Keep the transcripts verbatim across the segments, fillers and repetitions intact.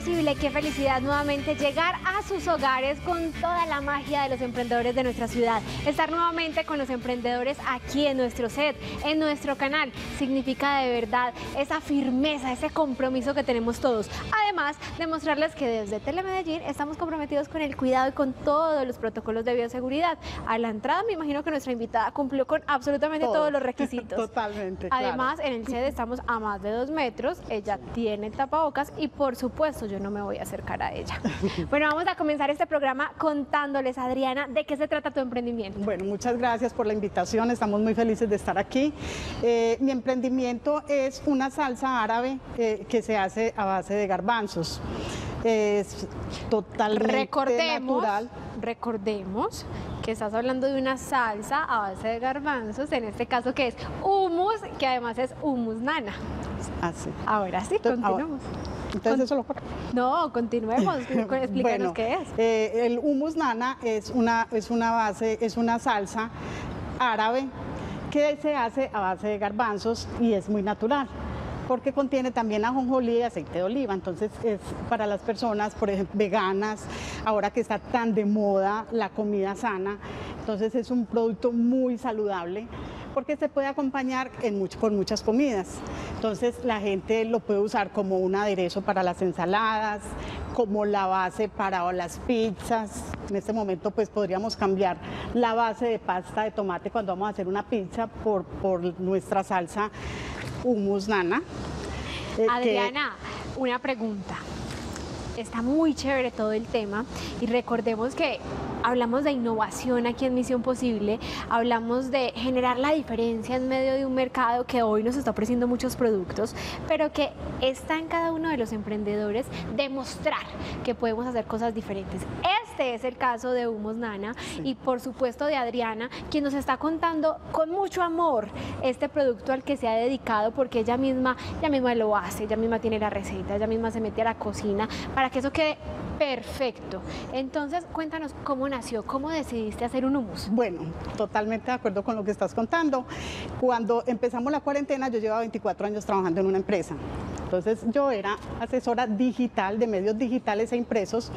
posible, qué felicidad nuevamente llegar a sus hogares con toda la magia de los emprendedores de nuestra ciudad. Estar nuevamente con los emprendedores aquí en nuestro set, en nuestro canal, significa de verdad esa firmeza, ese compromiso que tenemos todos. Además, demostrarles que desde Telemedellín estamos comprometidos con el cuidado y con todos los protocolos de bioseguridad. A la entrada me imagino que nuestra invitada cumplió con absolutamente Todo. todos los requisitos. Totalmente. Además, claro. en el set estamos a más de dos metros, ella tiene el tapabocas y por supuesto yo no me voy a acercar a ella. Bueno, vamos a comenzar este programa contándoles, Adriana, de qué se trata tu emprendimiento. Bueno, muchas gracias por la invitación, estamos muy felices de estar aquí. Eh, mi emprendimiento es una salsa árabe eh, que se hace a base de garbanzos. Es totalmente recordemos, natural. Recordemos que estás hablando de una salsa a base de garbanzos, en este caso que es hummus, que además es hummus nana. Así. Ahora sí, Entonces, continuamos. Entonces Con... eso lo corto. No, continuemos, explícanos bueno, qué es. Eh, el hummus nana es una, es una base, es una salsa árabe que se hace a base de garbanzos y es muy natural, porque contiene también ajonjolí y aceite de oliva. Entonces es para las personas, por ejemplo, veganas, ahora que está tan de moda la comida sana, entonces es un producto muy saludable, porque se puede acompañar en mucho, con muchas comidas. Entonces la gente lo puede usar como un aderezo para las ensaladas, como la base para las pizzas. En este momento pues podríamos cambiar la base de pasta de tomate cuando vamos a hacer una pizza por, por nuestra salsa hummus nana. Eh, Adriana, que... una pregunta. Está muy chévere todo el tema y recordemos que hablamos de innovación aquí en Misión Posible, hablamos de generar la diferencia en medio de un mercado que hoy nos está ofreciendo muchos productos, pero que está en cada uno de los emprendedores demostrar que podemos hacer cosas diferentes. Este es el caso de Hummus Nana sí. y por supuesto de Adriana, quien nos está contando con mucho amor este producto al que se ha dedicado, porque ella misma, ella misma lo hace, ella misma tiene la receta, ella misma se mete a la cocina para que eso quede perfecto. Entonces, cuéntanos cómo nació, cómo decidiste hacer un hummus. Bueno, totalmente de acuerdo con lo que estás contando. Cuando empezamos la cuarentena, yo llevaba veinticuatro años trabajando en una empresa. Entonces, yo era asesora digital de medios digitales e impresos.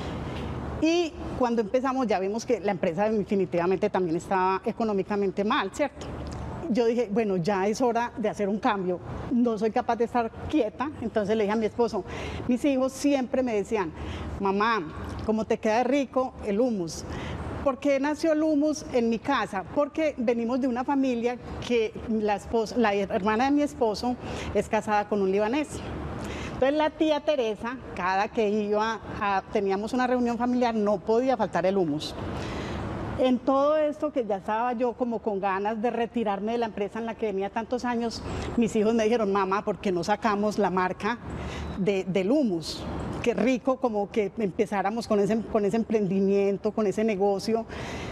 Y cuando empezamos ya vimos que la empresa definitivamente también estaba económicamente mal, ¿cierto? Yo dije, bueno, ya es hora de hacer un cambio, no soy capaz de estar quieta, entonces le dije a mi esposo, mis hijos siempre me decían, mamá, ¿cómo te queda rico el hummus? ¿Por qué nació el hummus en mi casa? Porque venimos de una familia que la, esposa, la hermana de mi esposo es casada con un libanés. Entonces la tía Teresa, cada que iba a, teníamos una reunión familiar, no podía faltar el hummus. En todo esto que ya estaba yo como con ganas de retirarme de la empresa en la que venía tantos años, mis hijos me dijeron, mamá, ¿por qué no sacamos la marca de, del hummus? Qué rico como que empezáramos con ese, con ese emprendimiento, con ese negocio,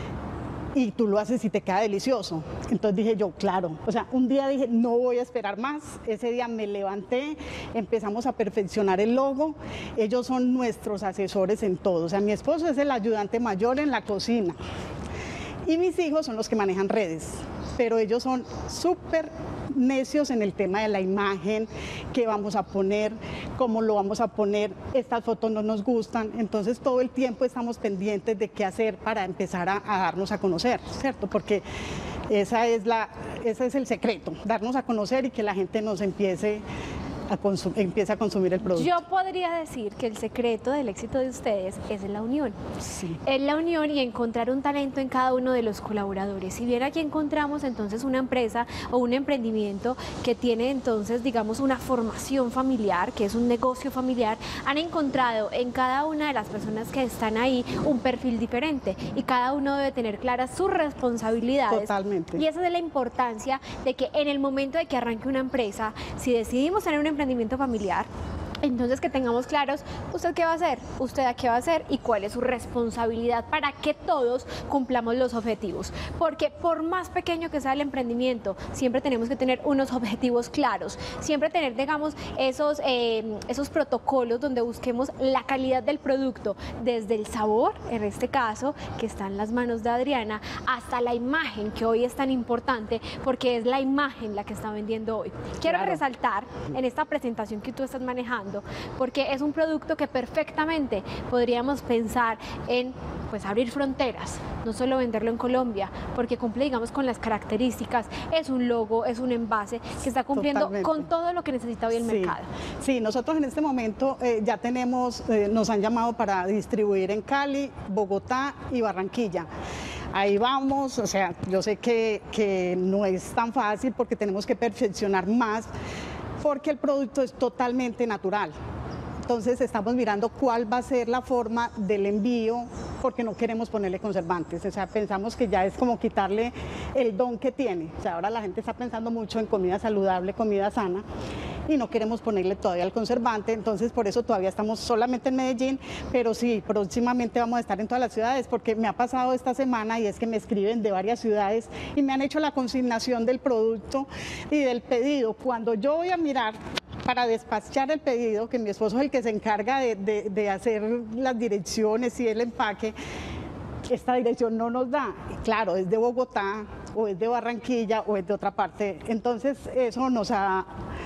y tú lo haces y te queda delicioso. Entonces dije yo, claro, o sea, un día dije, no voy a esperar más. Ese día me levanté, empezamos a perfeccionar el logo. Ellos son nuestros asesores en todo. O sea, mi esposo es el ayudante mayor en la cocina y mis hijos son los que manejan redes, pero ellos son súper necios en el tema de la imagen, qué vamos a poner, cómo lo vamos a poner, estas fotos no nos gustan, entonces todo el tiempo estamos pendientes de qué hacer para empezar a, a darnos a conocer, ¿cierto? Porque esa es la, ese es el secreto, darnos a conocer y que la gente nos empiece a empieza a consumir el producto. Yo podría decir que el secreto del éxito de ustedes es la unión. Sí. Es la unión y encontrar un talento en cada uno de los colaboradores. Si bien aquí encontramos entonces una empresa o un emprendimiento que tiene entonces, digamos, una formación familiar, que es un negocio familiar, han encontrado en cada una de las personas que están ahí un perfil diferente y cada uno debe tener claras sus responsabilidades. Totalmente. Y esa es la importancia de que en el momento de que arranque una empresa, si decidimos tener una emprendimiento familiar, entonces que tengamos claros usted qué va a hacer, usted a qué va a hacer y cuál es su responsabilidad para que todos cumplamos los objetivos, porque por más pequeño que sea el emprendimiento, siempre tenemos que tener unos objetivos claros, siempre tener, digamos, esos, eh, esos protocolos donde busquemos la calidad del producto, desde el sabor, en este caso, que está en las manos de Adriana, hasta la imagen, que hoy es tan importante, porque es la imagen la que está vendiendo hoy. Quiero Claro. resaltar en esta presentación que tú estás manejando innovando, porque es un producto que perfectamente podríamos pensar en pues abrir fronteras, no solo venderlo en Colombia, porque cumple, digamos, con las características, es un logo, es un envase que está cumpliendo Totalmente. Con todo lo que necesita hoy el sí. mercado. Sí, nosotros en este momento eh, ya tenemos, eh, nos han llamado para distribuir en Cali, Bogotá y Barranquilla. Ahí vamos, o sea, yo sé que, que no es tan fácil porque tenemos que perfeccionar más, porque el producto es totalmente natural. Entonces estamos mirando cuál va a ser la forma del envío, porque no queremos ponerle conservantes, o sea, pensamos que ya es como quitarle el don que tiene. O sea, ahora la gente está pensando mucho en comida saludable, comida sana, y no queremos ponerle todavía el conservante, entonces por eso todavía estamos solamente en Medellín, pero sí, próximamente vamos a estar en todas las ciudades, porque me ha pasado esta semana y es que me escriben de varias ciudades y me han hecho la consignación del producto y del pedido. Cuando yo voy a mirar para despachar el pedido, que mi esposo es el que se encarga de, de, de hacer las direcciones y el empaque, esta dirección no nos da. Claro, es de Bogotá, o es de Barranquilla, o es de otra parte. Entonces, eso nos ha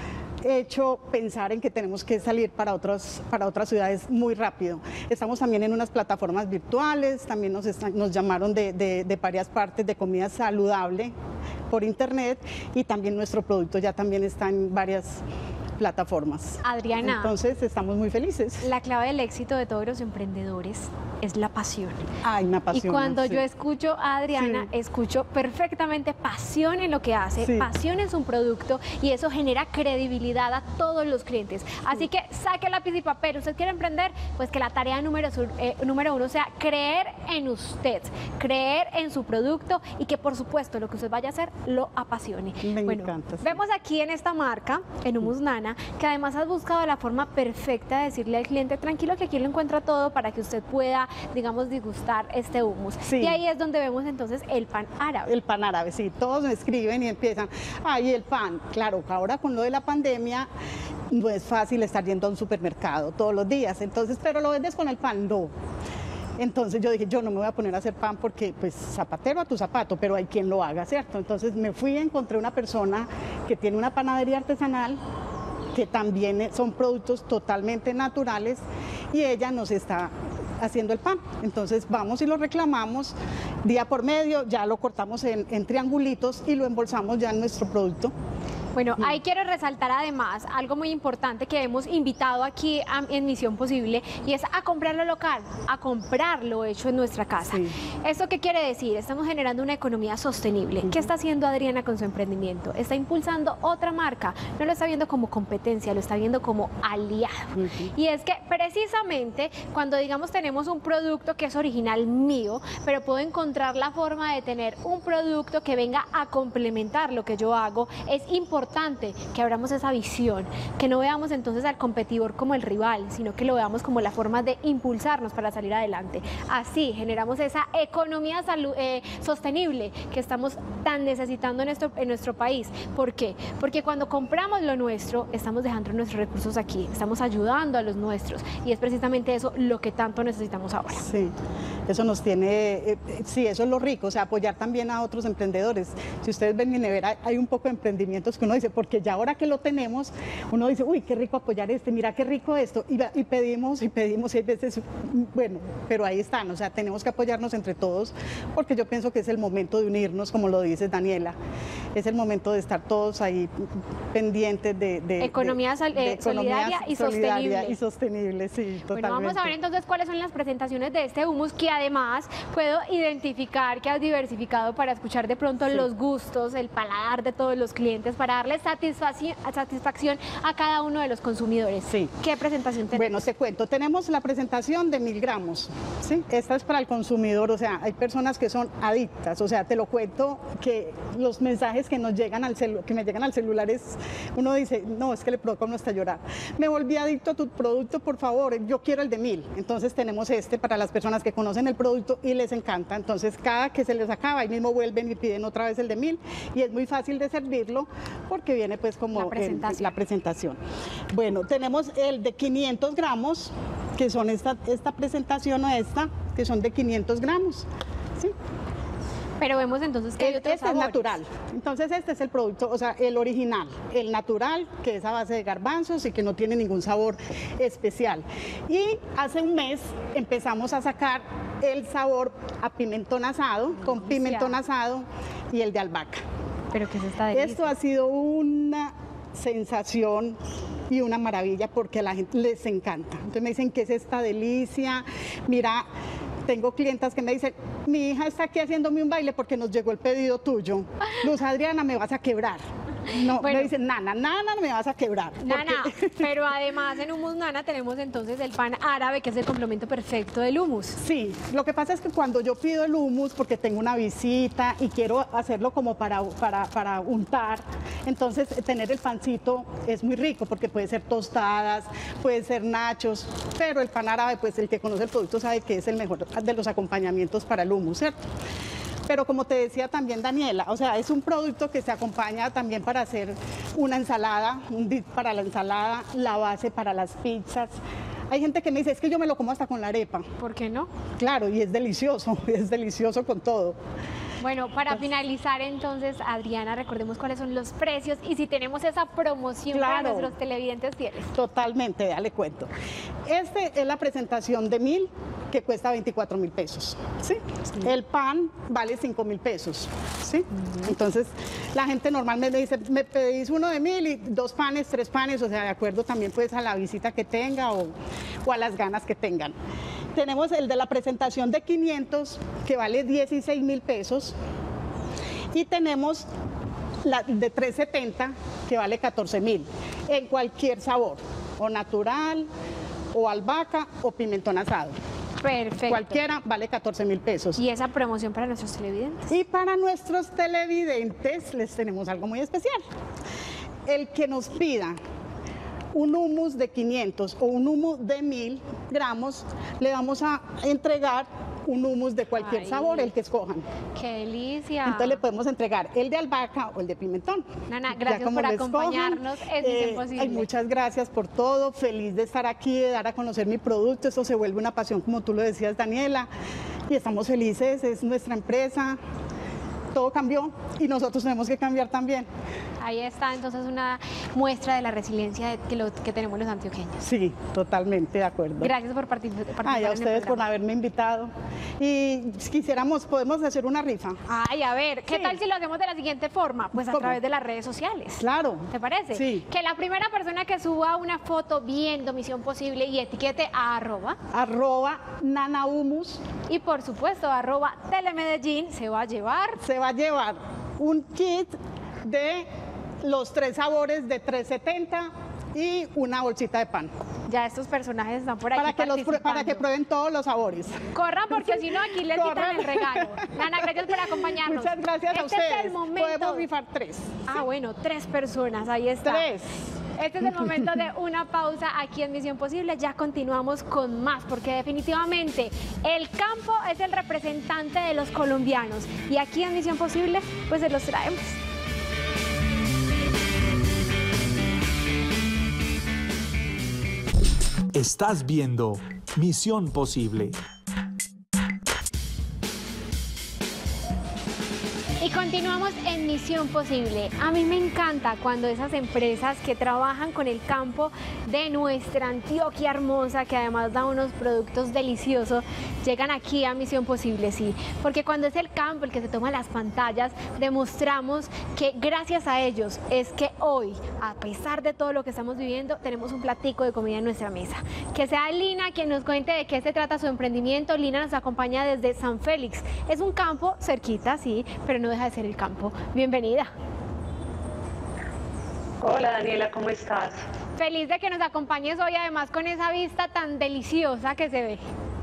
hecho pensar en que tenemos que salir para, otros, para otras ciudades muy rápido. Estamos también en unas plataformas virtuales, también nos, están, nos llamaron de, de, de varias partes de comida saludable por internet, y también nuestro producto ya también está en varias plataformas. Adriana, entonces estamos muy felices. La clave del éxito de todos los emprendedores es la pasión. Ay, me apasiona. Y cuando sí. yo escucho a Adriana, sí. escucho perfectamente pasión en lo que hace, sí. pasión en su producto, y eso genera credibilidad a todos los clientes. Así sí. que saque lápiz y papel. ¿Usted quiere emprender? Pues que la tarea número, eh, número uno sea creer en usted, creer en su producto, y que por supuesto lo que usted vaya a hacer lo apasione. Me bueno, encanta. Sí. Vemos aquí en esta marca, en Hummus Nana, que además has buscado la forma perfecta de decirle al cliente, tranquilo que aquí lo encuentra todo para que usted pueda, digamos, disgustar este hummus. Sí. Y ahí es donde vemos entonces el pan árabe. El pan árabe, sí, todos me escriben y empiezan, ay, el pan, claro, ahora con lo de la pandemia no es fácil estar yendo a un supermercado todos los días, entonces, pero lo vendes con el pan, no. Entonces yo dije, yo no me voy a poner a hacer pan porque, pues, zapatero a tu zapato, pero hay quien lo haga, ¿cierto? Entonces me fui y encontré una persona que tiene una panadería artesanal, que también son productos totalmente naturales, y ella nos está haciendo el pan. Entonces vamos y lo reclamamos día por medio, ya lo cortamos en, en triangulitos y lo embolsamos ya en nuestro producto. Bueno, ahí quiero resaltar además algo muy importante que hemos invitado aquí a, en Misión Posible, y es a comprarlo local, a comprarlo hecho en nuestra casa. Sí. ¿Esto qué quiere decir? Estamos generando una economía sostenible. Uh-huh. ¿Qué está haciendo Adriana con su emprendimiento? Está impulsando otra marca, no lo está viendo como competencia, lo está viendo como aliado. Uh-huh. Y es que precisamente cuando, digamos, tenemos un producto que es original mío, pero puedo encontrar la forma de tener un producto que venga a complementar lo que yo hago, es importante que abramos esa visión, que no veamos entonces al competidor como el rival, sino que lo veamos como la forma de impulsarnos para salir adelante. Así generamos esa economía salud, eh, sostenible que estamos tan necesitando en nuestro, en nuestro país. ¿Por qué? Porque cuando compramos lo nuestro, estamos dejando nuestros recursos aquí, estamos ayudando a los nuestros, y es precisamente eso lo que tanto necesitamos ahora. Sí, eso nos tiene, eh, sí, eso es lo rico, o sea, apoyar también a otros emprendedores. Si ustedes ven mi nevera, hay un poco de emprendimientos que uno dice, porque ya ahora que lo tenemos, uno dice, uy, qué rico apoyar este, mira qué rico esto, y, y pedimos y pedimos y hay veces, bueno, pero ahí están, o sea, tenemos que apoyarnos entre todos, porque yo pienso que es el momento de unirnos, como lo dice Daniela, es el momento de estar todos ahí pendientes de... de economía, de, de economía solidaria y solidaria sostenible. y sostenible, sí, totalmente. Bueno, vamos a ver entonces cuáles son las presentaciones de este hummus, que además puedo identificar que has diversificado para escuchar de pronto sí. los gustos, el paladar de todos los clientes, para darle satisfacción, satisfacción a cada uno de los consumidores. Sí. ¿Qué presentación tenemos? Bueno, te cuento, tenemos la presentación de mil gramos, ¿sí? Esta es para el consumidor, o sea, hay personas que son adictas, o sea, te lo cuento que los mensajes que nos llegan al celu que me llegan al celular es, uno dice, no, es que le provoca a uno hasta llorar. Me volví adicto a tu producto, por favor, yo quiero el de mil. Entonces tenemos este para las personas que conocen el producto y les encanta, entonces cada que se les acaba, ahí mismo vuelven y piden otra vez el de mil, y es muy fácil de servirlo, porque viene pues como la presentación. El, la presentación. Bueno, tenemos el de quinientos gramos, que son esta, esta presentación o esta, que son de quinientos gramos, ¿sí? Pero vemos entonces que hay otros Este es sabores. natural. Entonces este es el producto, o sea, el original, el natural, que es a base de garbanzos y que no tiene ningún sabor especial. Y hace un mes empezamos a sacar el sabor a pimentón asado, con pimentón asado y el de albahaca. Pero ¿qué es esta delicia? Esto ha sido una sensación y una maravilla porque a la gente les encanta. Entonces me dicen, ¿qué es esta delicia? Mira, tengo clientas que me dicen, mi hija está aquí haciéndome un baile porque nos llegó el pedido tuyo. Luz Adriana, me vas a quebrar. No, Bueno. me dicen, Nana, Nana, me vas a quebrar. Nana, porque- pero además en Hummus Nana tenemos entonces el pan árabe, que es el complemento perfecto del hummus. Sí, lo que pasa es que cuando yo pido el hummus, porque tengo una visita y quiero hacerlo como para, para, para untar, entonces eh, tener el pancito es muy rico porque puede ser tostadas, puede ser nachos, pero el pan árabe, pues el que conoce el producto sabe que es el mejor de los acompañamientos para el hummus, ¿cierto? Pero como te decía también Daniela, o sea, es un producto que se acompaña también para hacer una ensalada, un dip para la ensalada, la base para las pizzas. Hay gente que me dice, es que yo me lo como hasta con la arepa. ¿Por qué no? Claro, y es delicioso, es delicioso con todo. Bueno, para finalizar entonces, Adriana, recordemos cuáles son los precios y si tenemos esa promoción para Claro. nuestros televidentes fieles. Totalmente, dale cuento. Este es la presentación de mil que cuesta veinticuatro mil pesos. ¿sí? El pan vale cinco mil pesos. ¿sí? Entonces, la gente normalmente me dice, me pedís uno de mil y dos panes, tres panes, o sea, de acuerdo también pues a la visita que tenga o, o a las ganas que tengan. Tenemos el de la presentación de quinientos que vale dieciséis mil pesos y tenemos la de trescientos setenta que vale catorce mil en cualquier sabor, o natural, o albahaca, o pimentón asado. Perfecto. Cualquiera vale catorce mil pesos. Y esa promoción para nuestros televidentes. Y para nuestros televidentes les tenemos algo muy especial. El que nos pida un hummus de quinientos o un hummus de mil gramos, le vamos a entregar un hummus de cualquier Ay. sabor, el que escojan. ¡Qué delicia! Entonces le podemos entregar el de albahaca o el de pimentón. Nana, Ya gracias como por lo escojan. acompañarnos, es Misión Posible. ay, muchas gracias por todo, feliz de estar aquí, de dar a conocer mi producto, esto se vuelve una pasión como tú lo decías, Daniela, y estamos felices, es nuestra empresa, todo cambió y nosotros tenemos que cambiar también. Ahí está entonces una muestra de la resiliencia de- que, lo, que tenemos los antioqueños. Sí, totalmente de acuerdo. Gracias por particip- participar. Ay, a en el ustedes por programa. haberme invitado. Y si quisiéramos, podemos hacer una rifa. Ay, a ver, ¿qué Sí. tal si lo hacemos de la siguiente forma? Pues a ¿Cómo? través de las redes sociales. Claro. ¿Te parece? Sí. Que la primera persona que suba una foto viendo Misión Posible y etiquete a arroba Arroba Nanahumus y por supuesto arroba Telemedellín se va a llevar. se va a llevar un kit de los tres sabores de trescientos setenta y una bolsita de pan. Ya estos personajes están por aquí Para que, los, prue- para que participando. prueben todos los sabores. Corran porque si no aquí les quitan Corran. el regalo. Nana, gracias por acompañarnos. Muchas gracias a Este ustedes. Es el momento. Podemos rifar tres. Ah, bueno, tres personas, ahí está. Tres. Este es el momento de una pausa aquí en Misión Posible. Ya continuamos con más, porque definitivamente el campo es el representante de los colombianos. Y aquí en Misión Posible, pues se los traemos. Estás viendo Misión Posible. Y continuamos en Misión Posible. A mí me encanta cuando esas empresas que trabajan con el campo de nuestra Antioquia hermosa, que además da unos productos deliciosos, llegan aquí a Misión Posible, sí. Porque cuando es el campo el que se toma las pantallas, demostramos que gracias a ellos es que hoy, a pesar de todo lo que estamos viviendo, tenemos un platico de comida en nuestra mesa. Que sea Lina quien nos cuente de qué se trata su emprendimiento. Lina nos acompaña desde San Félix. Es un campo cerquita, sí, pero no deja de ser el campo. Bienvenida. Hola Daniela, ¿cómo estás? Feliz de que nos acompañes hoy, además con esa vista tan deliciosa que se ve.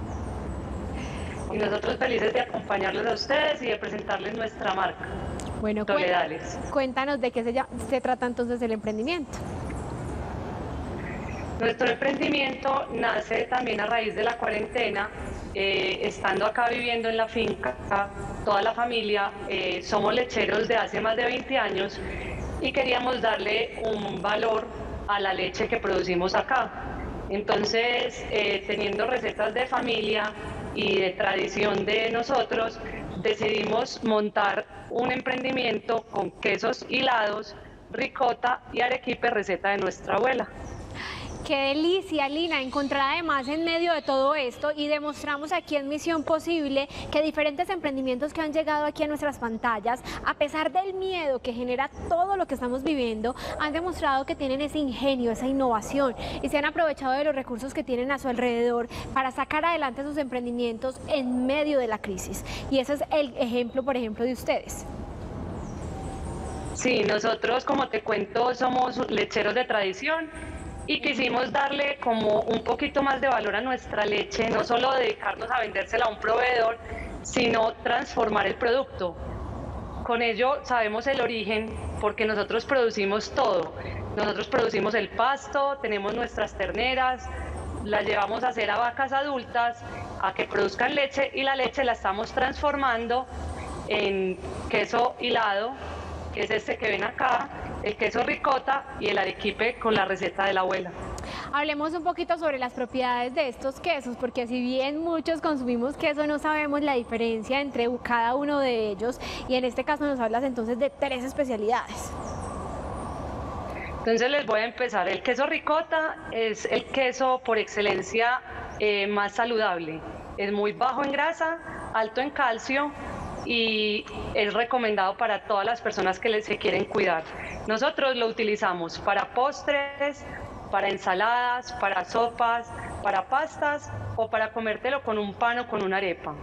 Y nosotros felices de acompañarles a ustedes y de presentarles nuestra marca, Bueno, Toledales. cuéntanos de qué se, llama- se trata entonces el emprendimiento. Nuestro emprendimiento nace también a raíz de la cuarentena, eh, estando acá viviendo en la finca, toda la familia, eh, somos lecheros de hace más de veinte años y queríamos darle un valor a la leche que producimos acá. Entonces, eh, teniendo recetas de familia y de tradición de nosotros, decidimos montar un emprendimiento con quesos hilados, ricota y arequipe, receta de nuestra abuela. Qué delicia, Lina, encontrar además en medio de todo esto, y demostramos aquí en Misión Posible que diferentes emprendimientos que han llegado aquí a nuestras pantallas, a pesar del miedo que genera todo lo que estamos viviendo, han demostrado que tienen ese ingenio, esa innovación, y se han aprovechado de los recursos que tienen a su alrededor para sacar adelante sus emprendimientos en medio de la crisis. Y ese es el ejemplo, por ejemplo, de ustedes. Sí, nosotros, como te cuento, somos lecheros de tradición y quisimos darle como un poquito más de valor a nuestra leche, no solo dedicarnos a vendérsela a un proveedor, sino transformar el producto. Con ello sabemos el origen, porque nosotros producimos todo. Nosotros producimos el pasto, tenemos nuestras terneras, las llevamos a hacer a vacas adultas, a que produzcan leche, y la leche la estamos transformando en queso hilado, que es este que ven acá, el queso ricota y el arequipe con la receta de la abuela. Hablemos un poquito sobre las propiedades de estos quesos, porque si bien muchos consumimos queso, no sabemos la diferencia entre cada uno de ellos, y en este caso nos hablas entonces de tres especialidades. Entonces les voy a empezar. El queso ricota es el queso por excelencia eh, más saludable. Es muy bajo en grasa, alto en calcio, y es recomendado para todas las personas que les, se quieren cuidar. Nosotros lo utilizamos para postres, para ensaladas, para sopas, para pastas, o para comértelo con un pan o con una arepa.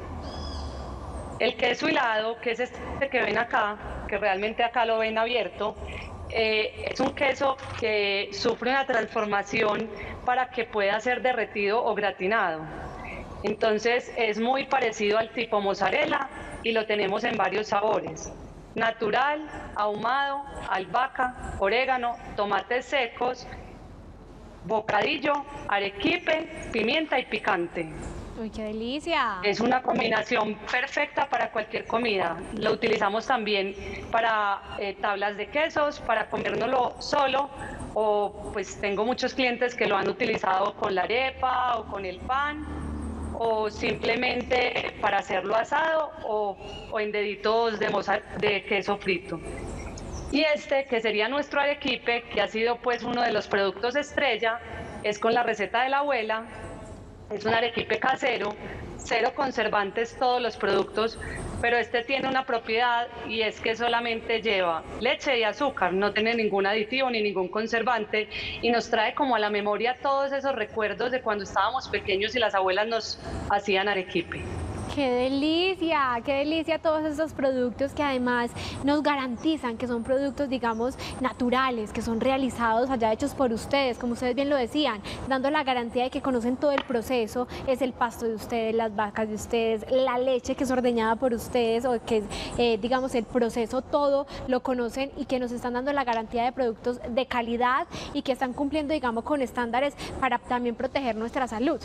El queso hilado, que es este que ven acá, que realmente acá lo ven abierto, eh, es un queso que sufre una transformación para que pueda ser derretido o gratinado. Entonces es muy parecido al tipo mozzarella y lo tenemos en varios sabores: natural, ahumado, albahaca, orégano, tomates secos, bocadillo, arequipe, pimienta y picante. ¡Uy, qué delicia! Es una combinación perfecta para cualquier comida. Lo utilizamos también para eh, tablas de quesos, para comérnoslo solo, o pues tengo muchos clientes que lo han utilizado con la arepa o con el pan, o simplemente para hacerlo asado o, o en deditos de, moza, de queso frito. Y este, que sería nuestro arequipe, que ha sido pues uno de los productos estrella, es con la receta de la abuela. Es un arequipe casero, cero conservantes todos los productos, pero este tiene una propiedad, y es que solamente lleva leche y azúcar, no tiene ningún aditivo ni ningún conservante, y nos trae como a la memoria todos esos recuerdos de cuando estábamos pequeños y las abuelas nos hacían arequipe. ¡Qué delicia! ¡Qué delicia todos estos productos que además nos garantizan que son productos, digamos, naturales, que son realizados allá, hechos por ustedes, como ustedes bien lo decían, dando la garantía de que conocen todo el proceso? Es el pasto de ustedes, las vacas de ustedes, la leche que es ordeñada por ustedes, o que es, eh, digamos, el proceso, todo lo conocen, y que nos están dando la garantía de productos de calidad y que están cumpliendo, digamos, con estándares para también proteger nuestra salud.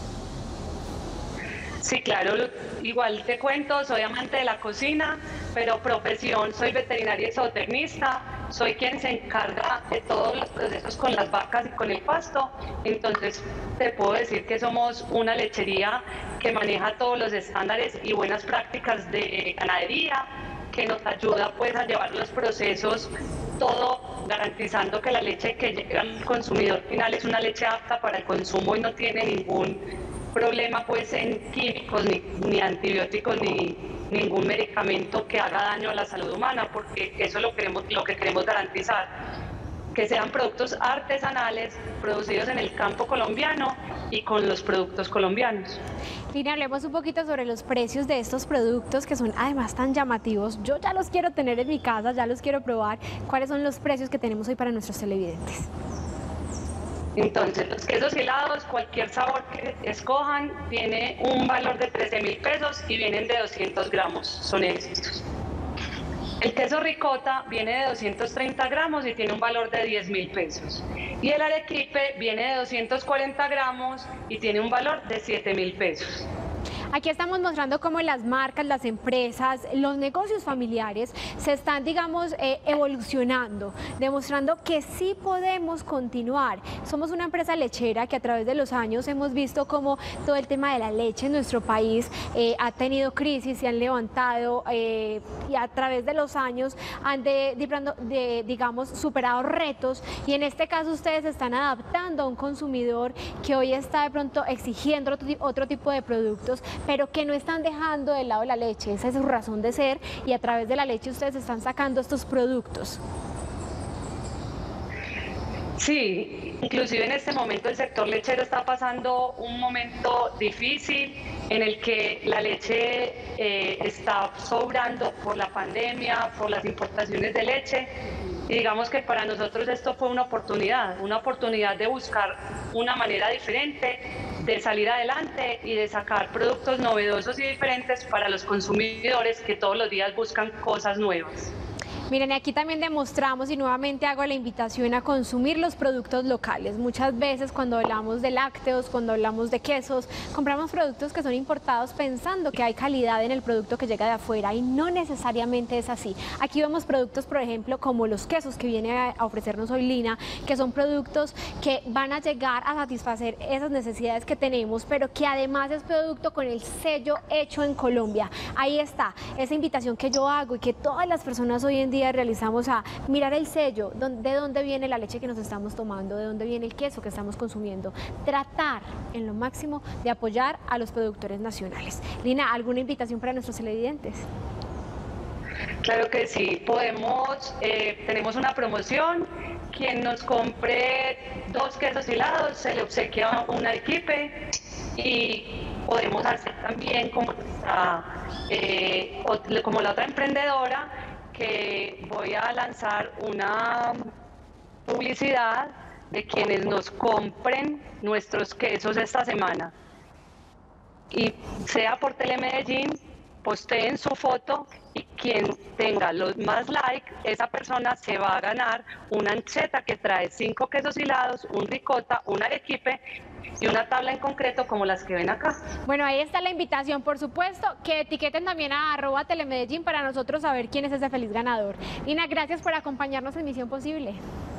Sí, claro, igual te cuento, soy amante de la cocina, pero profesión, soy veterinaria y zootecnista, soy quien se encarga de todos los procesos con las vacas y con el pasto. Entonces te puedo decir que somos una lechería que maneja todos los estándares y buenas prácticas de ganadería, que nos ayuda pues a llevar los procesos, todo garantizando que la leche que llega al consumidor final es una leche apta para el consumo y no tiene ningún problema pues en químicos, ni, ni antibióticos, ni ningún medicamento que haga daño a la salud humana, porque eso es lo, queremos, lo que queremos garantizar, que sean productos artesanales, producidos en el campo colombiano y con los productos colombianos. Lina, hablemos un poquito sobre los precios de estos productos, que son además tan llamativos. Yo ya los quiero tener en mi casa, ya los quiero probar. ¿Cuáles son los precios que tenemos hoy para nuestros televidentes? Entonces, los quesos helados, cualquier sabor que escojan, tiene un valor de trece mil pesos y vienen de doscientos gramos, son estos. El queso ricota viene de doscientos treinta gramos y tiene un valor de diez mil pesos. Y el arequipe viene de doscientos cuarenta gramos y tiene un valor de siete mil pesos. Aquí estamos mostrando cómo las marcas, las empresas, los negocios familiares se están, digamos, eh, evolucionando, demostrando que sí podemos continuar. Somos una empresa lechera que a través de los años hemos visto cómo todo el tema de la leche en nuestro país eh, ha tenido crisis, se han levantado eh, y a través de los años han, de, de, de, digamos, superado retos, y en este caso ustedes se están adaptando a un consumidor que hoy está de pronto exigiendo otro, otro tipo de productos, pero que no están dejando de lado la leche. Esa es su razón de ser, y a través de la leche ustedes están sacando estos productos. Sí, inclusive en este momento el sector lechero está pasando un momento difícil en el que la leche eh, está sobrando por la pandemia, por las importaciones de leche. Y digamos que para nosotros esto fue una oportunidad, una oportunidad de buscar una manera diferente de salir adelante y de sacar productos novedosos y diferentes para los consumidores que todos los días buscan cosas nuevas. Miren, aquí también demostramos, y nuevamente hago la invitación a consumir los productos locales. Muchas veces cuando hablamos de lácteos, cuando hablamos de quesos, compramos productos que son importados pensando que hay calidad en el producto que llega de afuera, y no necesariamente es así. Aquí vemos productos, por ejemplo, como los quesos que viene a ofrecernos hoy Lina, que son productos que van a llegar a satisfacer esas necesidades que tenemos, pero que además es producto con el sello hecho en Colombia. Ahí está, esa invitación que yo hago y que todas las personas hoy en día día realizamos a mirar el sello, de dónde viene la leche que nos estamos tomando, de dónde viene el queso que estamos consumiendo, tratar en lo máximo de apoyar a los productores nacionales. Lina, ¿alguna invitación para nuestros televidentes? Claro que sí, podemos, eh, tenemos una promoción. Quien nos compre dos quesos hilados se le obsequia una equipe, y podemos hacer también como, esta, eh, como la otra emprendedora, que voy a lanzar una publicidad de quienes nos compren nuestros quesos esta semana. Y sea por Telemedellín, posteen su foto, y quien tenga los más like, esa persona se va a ganar una ancheta que trae cinco quesos hilados, un ricota, un arequipe y una tabla en concreto como las que ven acá. Bueno, ahí está la invitación, por supuesto, que etiqueten también a arroba Telemedellín para nosotros saber quién es ese feliz ganador. Lina, gracias por acompañarnos en Misión Posible.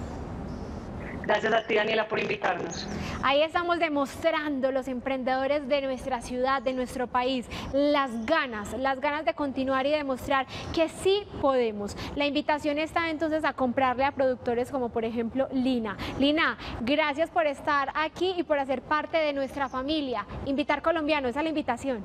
Gracias a ti, Daniela, por invitarnos. Ahí estamos demostrando los emprendedores de nuestra ciudad, de nuestro país, las ganas, las ganas de continuar y demostrar que sí podemos. La invitación está entonces a comprarle a productores como por ejemplo Lina. Lina, gracias por estar aquí y por hacer parte de nuestra familia. Invitar colombiano, esa es la invitación.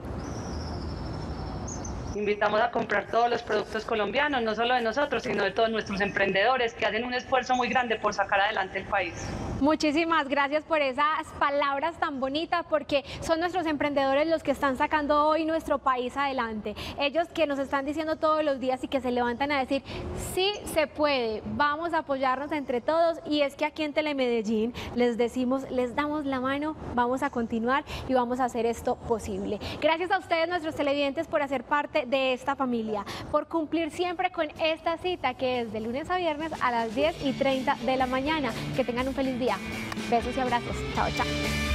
Invitamos a comprar todos los productos colombianos, no solo de nosotros, sino de todos nuestros emprendedores que hacen un esfuerzo muy grande por sacar adelante el país. Muchísimas gracias por esas palabras tan bonitas, porque son nuestros emprendedores los que están sacando hoy nuestro país adelante. Ellos que nos están diciendo todos los días y que se levantan a decir, sí se puede, vamos a apoyarnos entre todos, y es que aquí en Telemedellín les decimos, les damos la mano, vamos a continuar y vamos a hacer esto posible. Gracias a ustedes, nuestros televidentes, por hacer parte de esta familia, por cumplir siempre con esta cita que es de lunes a viernes a las diez y treinta de la mañana. Que tengan un feliz día. Besos y abrazos. Chao, chao.